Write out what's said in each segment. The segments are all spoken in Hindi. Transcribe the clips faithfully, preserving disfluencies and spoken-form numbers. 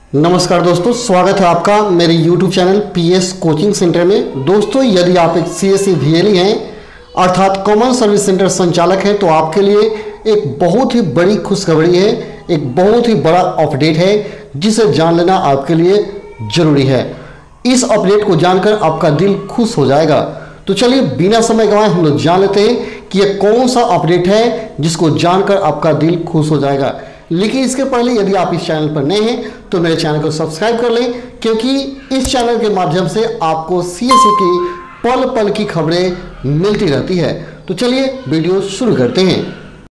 नमस्कार दोस्तों, स्वागत है आपका मेरे YouTube channel P S coaching centre में। दोस्तों, यदि आप एक C S C V L E हैं अर्थात कॉमन सर्विस सेंटर संचालक हैं तो आपके लिए एक बहुत ही बड़ी खुशखबरी है, एक बहुत ही बड़ा अपडेट है जिसे जान लेना आपके लिए जरूरी है। इस अपडेट को जानकर आपका दिल खुश हो जाएगा। तो चलिए बिना समय गंवाए हम लोग जान लेते हैं कि यह कौन सा अपडेट है जिसको जानकर आपका दिल खुश हो जाएगा। लेकिन इसके पहले यदि आप इस चैनल पर नए हैं तो मेरे चैनल को सब्सक्राइब कर लें, क्योंकि इस चैनल के माध्यम से आपको सी एस सी की पल पल की खबरें मिलती रहती है। तो चलिए वीडियो शुरू करते हैं।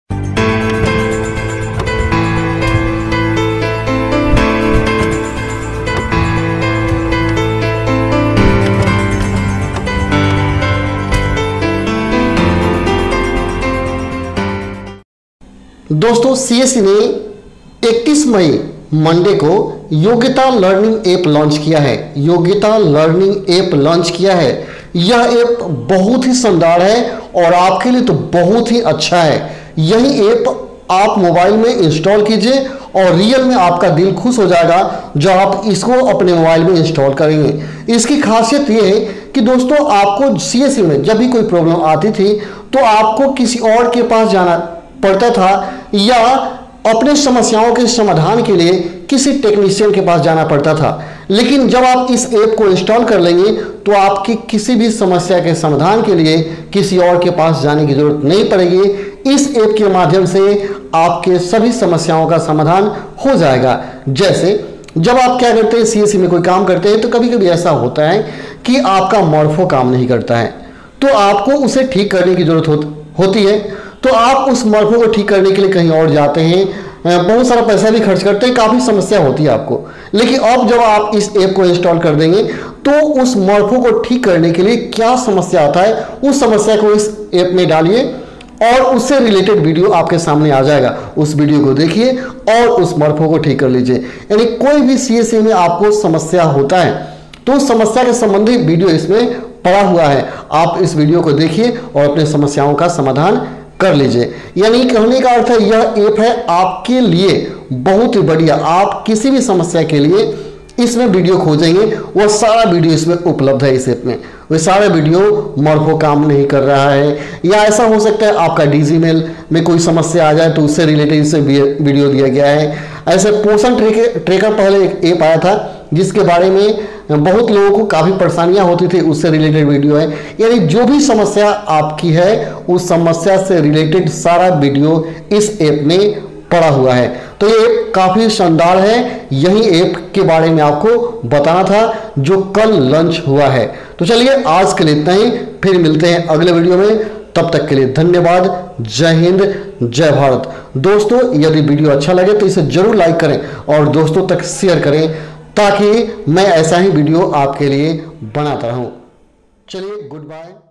दोस्तों, सी एस सी ने इकतीस मई मंडे को योग्यता लर्निंग ऐप लॉन्च किया है। योग्यता लर्निंग ऐप लॉन्च किया है। यह ऐप बहुत ही शानदार है और आपके लिए तो बहुत ही अच्छा है। यही ऐप आप मोबाइल में इंस्टॉल कीजिए और रियल में आपका दिल खुश हो जाएगा जो आप इसको अपने मोबाइल में इंस्टॉल करेंगे। इसकी खासियत यह है कि दोस्तों, आपको सी एस सी में जब भी कोई प्रॉब्लम आती थी तो आपको किसी और के पास जाना पड़ता था या अपने समस्याओं के समाधान के लिए किसी टेक्नीशियन के पास जाना पड़ता था। लेकिन जब आप इस ऐप को इंस्टॉल कर लेंगे तो आपकी किसी भी समस्या के समाधान के लिए किसी और के पास जाने की जरूरत नहीं पड़ेगी। इस ऐप के माध्यम से आपके सभी समस्याओं का समाधान हो जाएगा। जैसे जब आप क्या करते हैं, सी एस सी में कोई काम करते हैं तो कभी कभी ऐसा होता है कि आपका मॉर्फो काम नहीं करता है, तो आपको उसे ठीक करने की जरूरत हो, होती है। तो आप उस मॉर्फो को ठीक करने के लिए कहीं और जाते हैं, बहुत सारा पैसा भी खर्च करते हैं, काफ़ी समस्या होती है आपको। लेकिन अब जब आप इस ऐप को इंस्टॉल कर देंगे तो उस मॉर्फो को ठीक करने के लिए क्या समस्या आता है उस समस्या को इस ऐप में डालिए और उससे रिलेटेड वीडियो आपके सामने आ जाएगा। उस वीडियो को देखिए और उस मॉर्फो को ठीक कर लीजिए। यानी कोई भी सी एस सी में आपको समस्या होता है तो उस समस्या के संबंधी वीडियो इसमें पड़ा हुआ है। आप इस वीडियो को देखिए और अपने समस्याओं का समाधान कर लीजिए। यानी कहने का अर्थ है यह ऐप है आपके लिए बहुत ही बढ़िया। आप किसी भी समस्या के लिए इसमें वीडियो खोजेंगे, वह सारा वीडियो इसमें उपलब्ध है। इस ऐप में वह सारा वीडियो मॉर्फो काम नहीं कर रहा है, या ऐसा हो सकता है आपका डिजी मेल में कोई समस्या आ जाए तो उससे रिलेटेड इसे वीडियो दिया गया है। ऐसे पोषण ट्रेकर ट्रेकर पहले एक ऐप आया था जिसके बारे में बहुत लोगों को काफ़ी परेशानियां होती थी, उससे रिलेटेड वीडियो है। यानी जो भी समस्या आपकी है उस समस्या से रिलेटेड सारा वीडियो इस ऐप में पड़ा हुआ है। तो ये ऐप काफ़ी शानदार है। यही ऐप के बारे में आपको बताना था जो कल लॉन्च हुआ है। तो चलिए आज के लिए इतना ही, फिर मिलते हैं अगले वीडियो में। तब तक के लिए धन्यवाद। जय हिंद, जय भारत। दोस्तों, यदि वीडियो अच्छा लगे तो इसे जरूर लाइक करें और दोस्तों तक शेयर करें ताकि मैं ऐसा ही वीडियो आपके लिए बनाता रहूं। चलिए, गुड बाय।